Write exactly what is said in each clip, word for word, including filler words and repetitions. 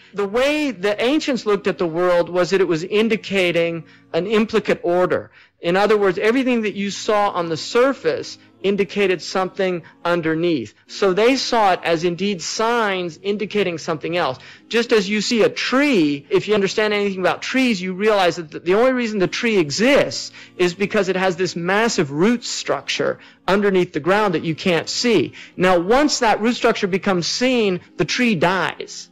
The way the ancients looked at the world was that it was indicating an implicate order. In other words, everything that you saw on the surface indicated something underneath. So they saw it as indeed signs indicating something else. Just as you see a tree, if you understand anything about trees, you realize that the only reason the tree exists is because it has this massive root structure underneath the ground that you can't see. Now, once that root structure becomes seen, the tree dies.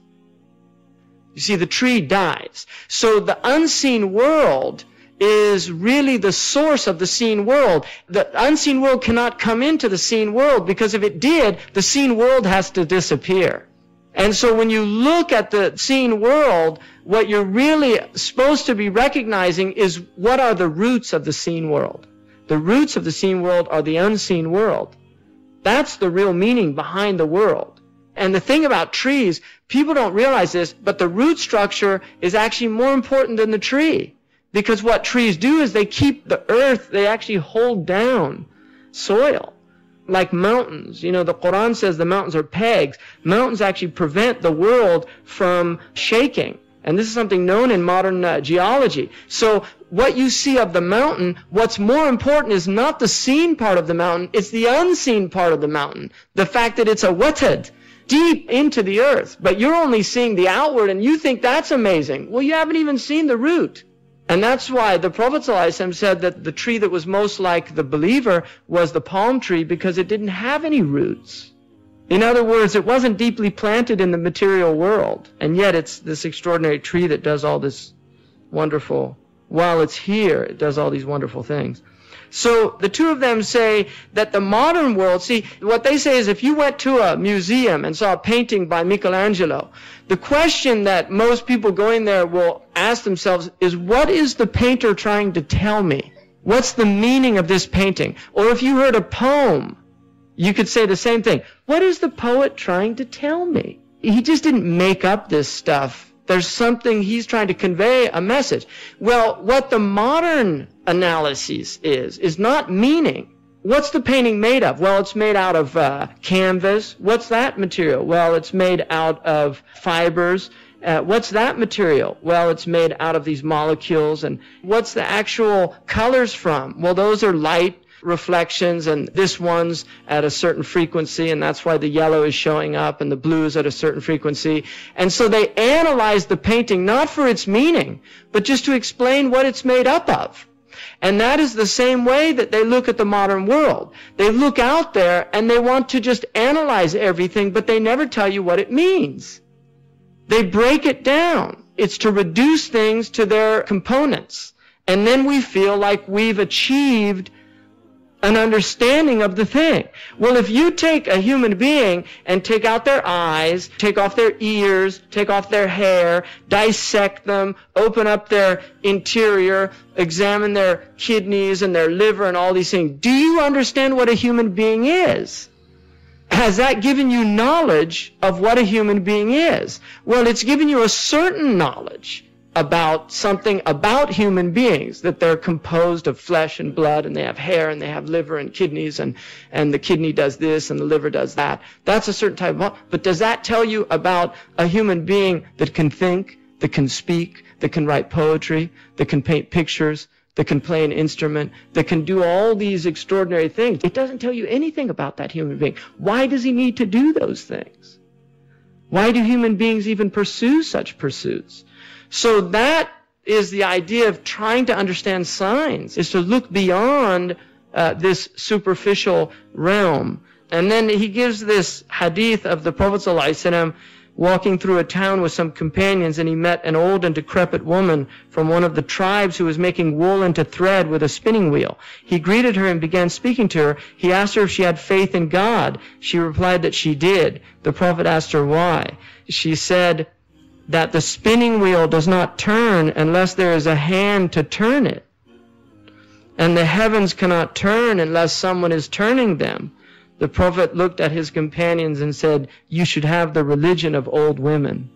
You see, the tree dies. So the unseen world is really the source of the seen world. The unseen world cannot come into the seen world, because if it did, the seen world has to disappear. And so when you look at the seen world, what you're really supposed to be recognizing is what are the roots of the seen world. The roots of the seen world are the unseen world. That's the real meaning behind the world. And the thing about trees, people don't realize this, but the root structure is actually more important than the tree. Because what trees do is they keep the earth, they actually hold down soil. Like mountains. You know, the Quran says the mountains are pegs. Mountains actually prevent the world from shaking. And this is something known in modern uh, geology. So what you see of the mountain, what's more important is not the seen part of the mountain, it's the unseen part of the mountain. The fact that it's a watad, deep into the earth. But you're only seeing the outward and you think that's amazing. Well, you haven't even seen the root. And that's why the Prophet ﷺ said that the tree that was most like the believer was the palm tree, because it didn't have any roots. In other words, it wasn't deeply planted in the material world. And yet it's this extraordinary tree that does all this wonderful, while it's here, it does all these wonderful things. So the two of them say that the modern world, see, what they say is if you went to a museum and saw a painting by Michelangelo, the question that most people going there will ask themselves is, what is the painter trying to tell me? What's the meaning of this painting? Or if you heard a poem, you could say the same thing. What is the poet trying to tell me? He just didn't make up this stuff. There's something he's trying to convey, a message. Well, what the modern analysis is, is not meaning. What's the painting made of? Well, it's made out of uh, canvas. What's that material? Well, it's made out of fibers. Uh, what's that material? Well, it's made out of these molecules. And what's the actual colors from? Well, those are light reflections, and this one's at a certain frequency, and that's why the yellow is showing up, and the blue is at a certain frequency. And so they analyze the painting not for its meaning, but just to explain what it's made up of. And that is the same way that they look at the modern world. They look out there and they want to just analyze everything, but they never tell you what it means. They break it down. It's to reduce things to their components. And then we feel like we've achieved an understanding of the thing. Well, if you take a human being and take out their eyes, take off their ears, take off their hair, dissect them, open up their interior, examine their kidneys and their liver and all these things, do you understand what a human being is? Has that given you knowledge of what a human being is? Well, it's given you a certain knowledge about something about human beings, that they're composed of flesh and blood, and they have hair, and they have liver and kidneys, and, and the kidney does this, and the liver does that. That's a certain type of, but does that tell you about a human being that can think, that can speak, that can write poetry, that can paint pictures, that can play an instrument, that can do all these extraordinary things? It doesn't tell you anything about that human being. Why does he need to do those things? Why do human beings even pursue such pursuits? So that is the idea of trying to understand signs, is to look beyond uh, this superficial realm. And then he gives this hadith of the Prophet ﷺ walking through a town with some companions, and he met an old and decrepit woman from one of the tribes who was making wool into thread with a spinning wheel. He greeted her and began speaking to her. He asked her if she had faith in God. She replied that she did. The Prophet asked her why. She said that the spinning wheel does not turn unless there is a hand to turn it. And the heavens cannot turn unless someone is turning them. The Prophet looked at his companions and said, you should have the religion of old women.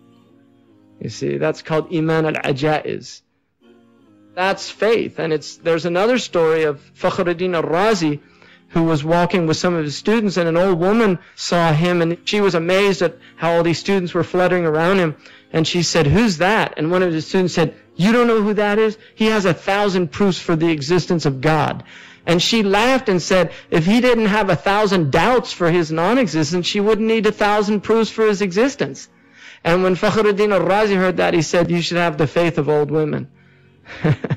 You see, that's called Iman al-Ajaiz. That's faith. And it's there's another story of Fakhruddin al-Razi, who was walking with some of his students, and an old woman saw him, and she was amazed at how all these students were fluttering around him. And she said, "Who's that?" And one of his students said, "You don't know who that is? He has a thousand proofs for the existence of God." And she laughed and said, if he didn't have a thousand doubts for his non-existence, she wouldn't need a thousand proofs for his existence. And when Fakhruddin al-Razi heard that, he said, "You should have the faith of old women."